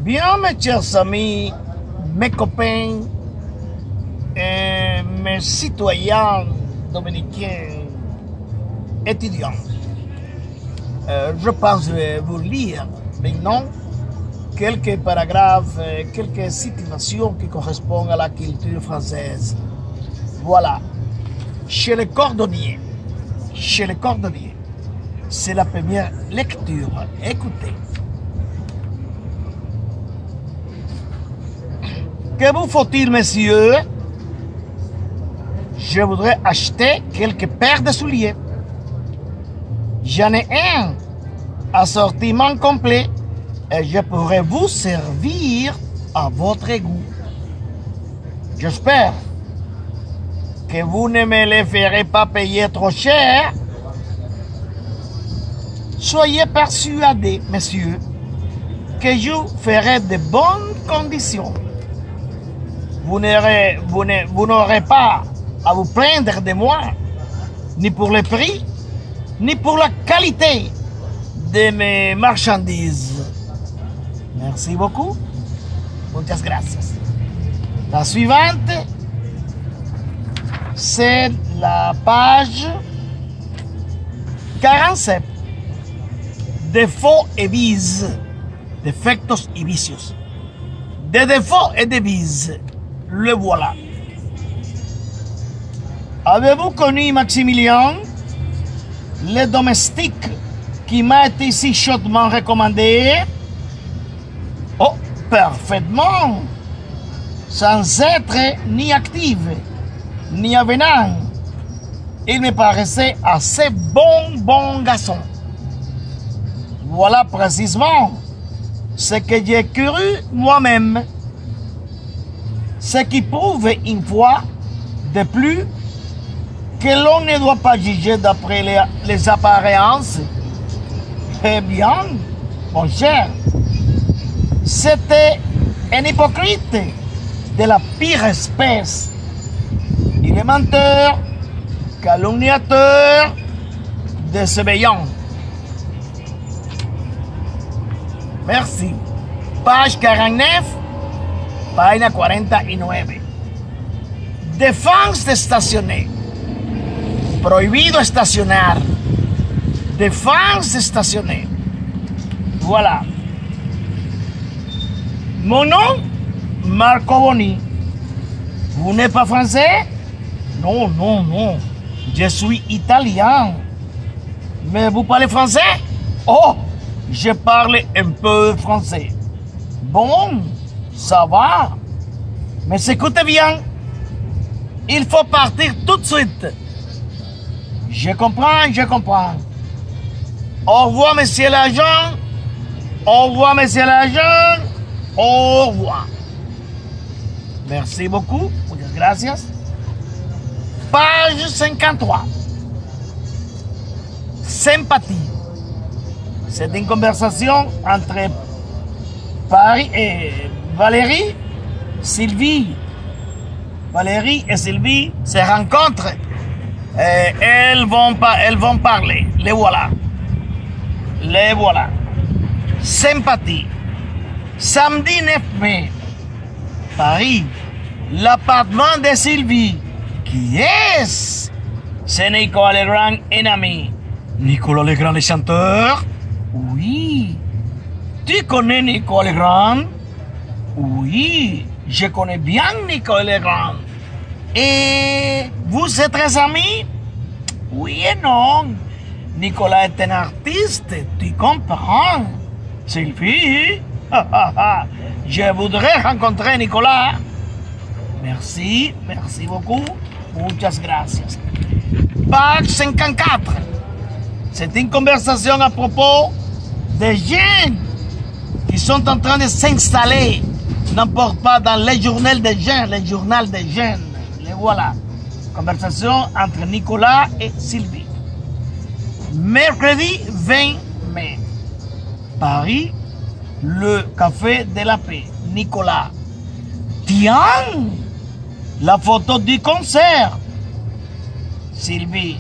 Bien, mes chers amis, mes copains et mes citoyens dominicains étudiants, je pense vous lire maintenant quelques paragraphes, quelques citations qui correspondent à la culture française. Voilà. Chez les cordonniers, c'est la première lecture. Écoutez. Que vous faut-il, messieurs? Je voudrais acheter quelques paires de souliers. J'en ai un assortiment complet et je pourrais vous servir à votre goût. J'espère que vous ne me les ferez pas payer trop cher. Soyez persuadés, messieurs, que je ferai de bonnes conditions. Vous n'aurez pas à vous plaindre de moi, ni pour le prix, ni pour la qualité de mes marchandises. Merci beaucoup. Muchas gracias. La suivante, c'est la page 47. Défauts et vices. Defectos y vicios. Des défauts et des vices. Le voilà. Avez-vous connu Maximilien, le domestique qui m'a été si chaudement recommandé? Oh, parfaitement. Sans être ni active, ni avenant. Il me paraissait assez bon garçon. Voilà précisément ce que j'ai cru moi-même. Ce qui prouve une fois de plus que l'on ne doit pas juger d'après les apparences. Eh bien, mon cher, c'était un hypocrite de la pire espèce. Il est menteur, calomniateur, désobéissant. Merci. Page 49, página 49. Défense de estacionar. Prohibido estacionar. Défense de estacionar. Voilà. Mon nom, Marco Boni. Vous n'êtes pas français? Non. Je suis italien. Mais vous parlez français? Oh, je parle un peu français. Bon, ça va. Mais écoutez bien. Il faut partir tout de suite. Je comprends. Au revoir, monsieur l'agent. Au revoir, monsieur l'agent. Au revoir. Merci beaucoup. Muchas gracias. Page 53. Sympathie. C'est une conversation entre Paris et Valérie. Valérie et Sylvie se rencontrent. Et elles vont parler. Les voilà. Sympathie. Samedi 9 mai. Paris. L'appartement de Sylvie. Qui est-ce? C'est Nicolas Legrand, un ami. Nicolas Legrand, le chanteur? Oui. Tu connais Nicolas Legrand? Oui. Je connais bien Nicolas Legrand. Et vous êtes très amis? Oui et non. Nicolas est un artiste, tu comprends? Sylvie? Je voudrais rencontrer Nicolas. Merci beaucoup. Muchas gracias. Page 54. C'est une conversation à propos des jeunes qui sont en train de s'installer. N'importe pas dans le journal des jeunes, Les voilà. Conversation entre Nicolas et Sylvie. Mercredi 20 mai. Paris, le café de la paix. Nicolas. Tiens, la photo du concert. Sylvie.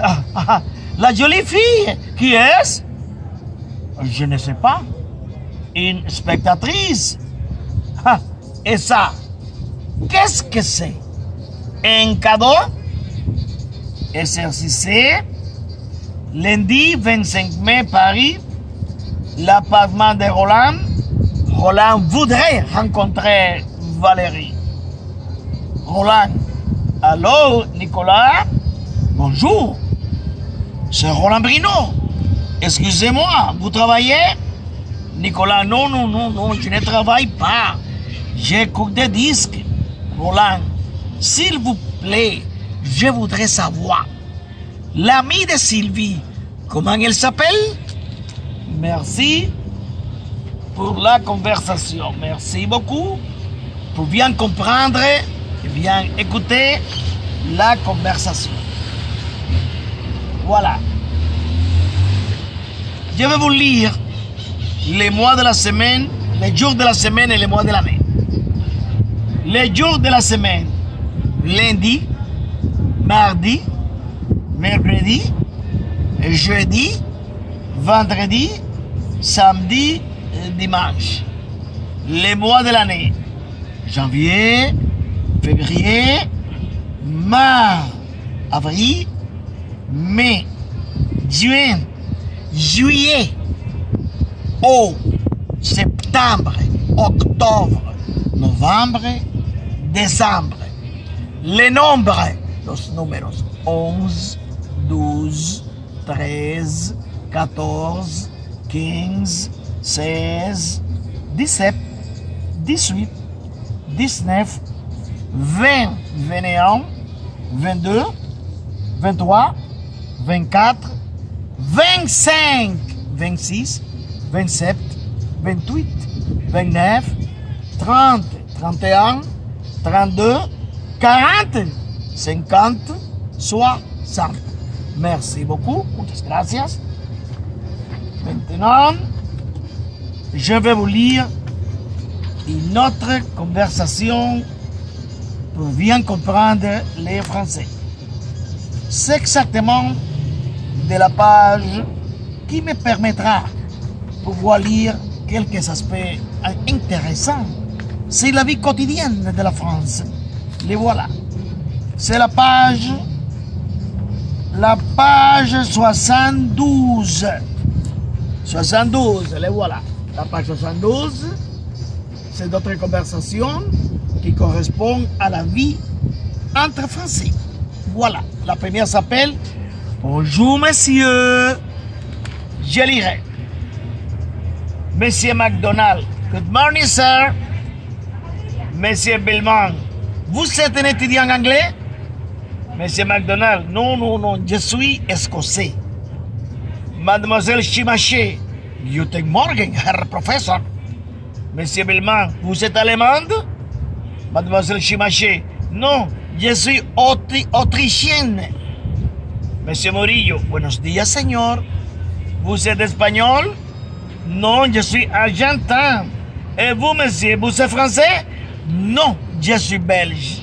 La jolie fille. Qui est-ce? Je ne sais pas. une spectatrice. Ah, et ça, qu'est-ce que c'est? Un cadeau? Exercice. Lundi 25 mai, Paris. L'appartement de Roland. Roland voudrait rencontrer Valérie. Roland. Allô, Nicolas? Bonjour. C'est Roland Bruno. Excusez-moi, vous travaillez? Nicolas, non, je ne travaille pas. J'écoute des disques. Roland, s'il vous plaît, je voudrais savoir. L'amie de Sylvie, comment elle s'appelle? Merci pour la conversation. Merci beaucoup pour bien comprendre et bien écouter la conversation. Voilà. Je vais vous lire les mois de la semaine, les jours de la semaine et les mois de l'année. Les jours de la semaine: lundi, mardi, mercredi, jeudi, vendredi, samedi, dimanche. Les mois de l'année: janvier, février, mars, avril, mai, juin, juillet, août, septembre, octobre, novembre, décembre. Les nombres, los números: 11, 12, 13, 14, 15, 16, 17, 18, 19, 20, 21, 22, 23, 24, 25, 26, 27, 28, 29, 30, 31, 32, 40, 50, 60. Merci beaucoup. Muchas gracias. Maintenant, je vais vous lire une autre conversation pour bien comprendre les Français. C'est exactement de la page qui me permettra de pouvoir lire quelques aspects intéressants. C'est la vie quotidienne de la France. Les voilà. C'est la page 72. 72, les voilà. La page 72, c'est d'autres conversations qui correspondent à la vie entre Français. Voilà. La première s'appelle « Bonjour, monsieur ». Je lirai. Monsieur McDonald. Good morning, sir. Monsieur Bellman. Vous êtes un étudiant anglais? Monsieur McDonald. Non. Je suis écossais. Mademoiselle Chimaché. Guten Morgen, Herr Professor. Monsieur Bellman. Vous êtes allemande? Mademoiselle Chimaché. Non, je suis autrichienne. Monsieur Murillo. Buenos días, señor. Vous êtes espagnol? Non, je suis argentin. Et vous, monsieur, vous êtes français? Non, je suis belge.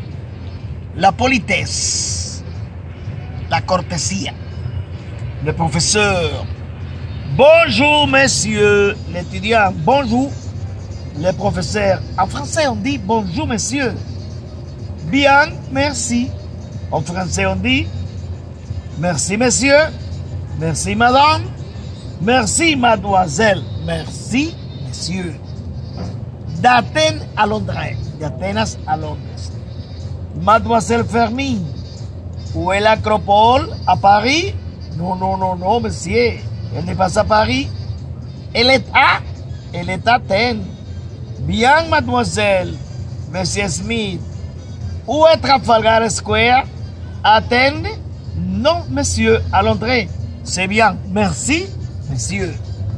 La politesse, la cortesia. Le professeur. Bonjour, monsieur. L'étudiant. Bonjour. Le professeur. En français, on dit bonjour, monsieur. Bien, merci. En français, on dit merci, monsieur. Merci, madame. Merci, mademoiselle. Merci, monsieur. D'Athènes à Londres. D'Atenas à Londres. Mademoiselle Fermi. Où est l'Acropole? À Paris? Non, monsieur. Elle n'est pas à Paris. Elle est à Athènes. Bien, mademoiselle. Monsieur Smith. Où est Trafalgar Square? Athènes? Non, monsieur. À Londres. C'est bien. Merci, monsieur.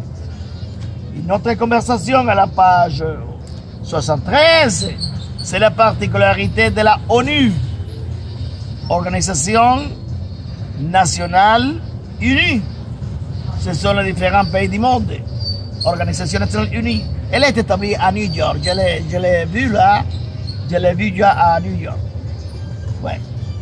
Une autre conversation à la page 73. C'est la particularité de la ONU. Organisation nationale unie. Ce sont les différents pays du monde. Organisation nationale unie. Elle est établie à New York. Je l'ai vu là. Je l'ai vu déjà à New York. Ouais.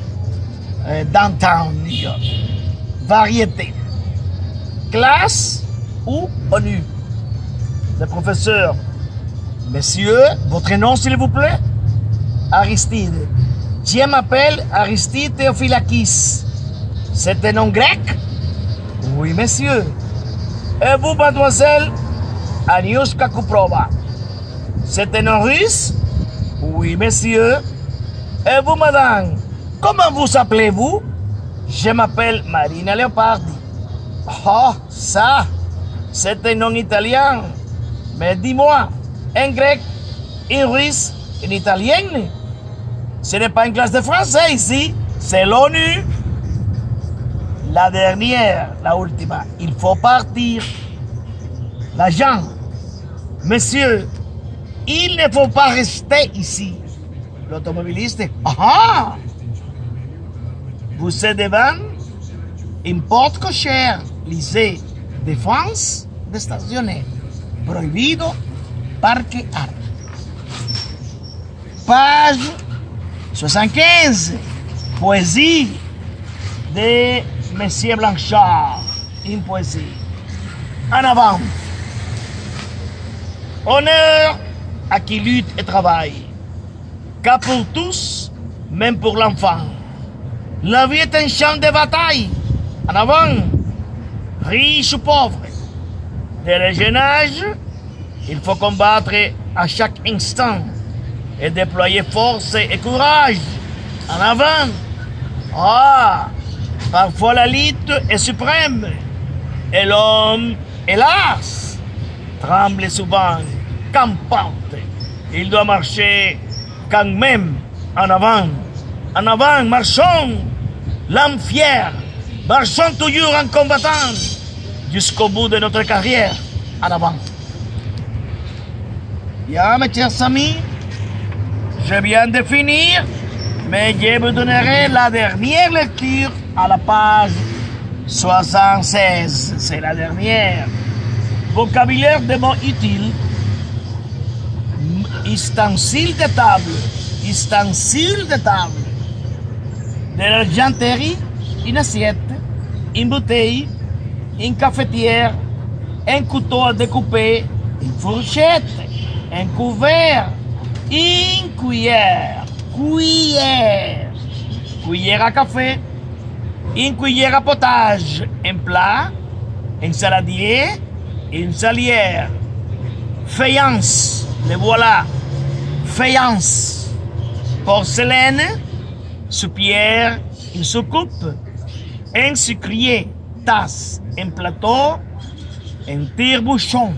Downtown New York. Variété. Classe ou ONU. Le professeur. Monsieur, votre nom s'il vous plaît? Aristide. Je m'appelle Aristide Théophilakis. C'est un nom grec? Oui, monsieur. Et vous, mademoiselle? Aniushka Kuprova. C'est un nom russe? Oui, monsieur. Et vous, madame? Comment vous appelez-vous? Je m'appelle Marina Leopardi. Oh, ça, c'est un nom italien. Mais dis-moi, en grec, en russe, en italien? Ce n'est pas une classe de français ici, c'est l'ONU. La dernière, la ultima, il faut partir. L'agent, monsieur, il ne faut pas rester ici. L'automobiliste, ah! Vous êtes devant une porte cochère, lycée de France, de stationner. Prohibido parquear. Page 75, poésie de Monsieur Blanchard, une poésie. En avant. Honneur à qui lutte et travaille, car pour tous, même pour l'enfant, la vie est un champ de bataille. En avant, riche ou pauvre, dès le jeune âge, il faut combattre à chaque instant et déployer force et courage. En avant, ah, parfois la lutte est suprême et l'homme, hélas, tremble souvent, campante. Il doit marcher quand même en avant, marchons, l'âme fière, marchons toujours en combattant jusqu'au bout de notre carrière. En avant. Bien, mes chers amis, je viens de finir, mais je vous donnerai la dernière lecture à la page 76. C'est la dernière. Vocabulaire de mots utiles. Ustensile de table. Ustensile de table. De l'argenterie, une assiette, une bouteille, une cafetière, un couteau à découper, une fourchette, un couvert, une cuillère, cuillère à café, une cuillère à potage, un plat, un saladier, une salière, faïence, le voilà, faïence, porcelaine, soupière, une soucoupe, un sucrier, tasse, un plateau, un tire-bouchon,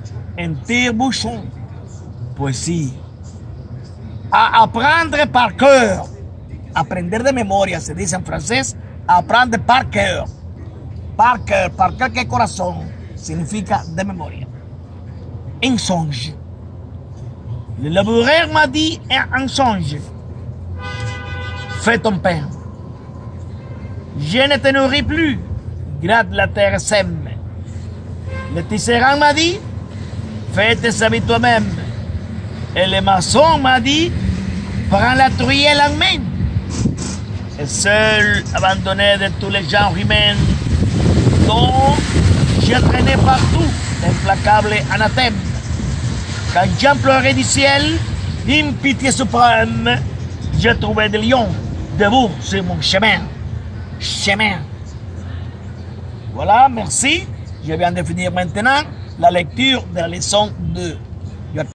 poésie. À apprendre par cœur. Aprender de memoria, se dice en francés, apprendre par cœur. Par cœur que corazón, significa de memoria. Un songe. Le laboureur m'a dit un songe. Fais ton pain. Je ne te nourris plus, gratte la terre sème. Le tisserand m'a dit, fais tes habits toi-même. Et le maçon m'a dit, prends la truelle en main. Et seul, abandonné de tous les genres humains, dont j'ai traîné partout l'implacable anathème. Quand j'en pleurais du ciel, une pitié suprême, j'ai trouvé des lions debout sur mon chemin. Voilà, merci. Je viens de finir maintenant la lecture de la leçon 2.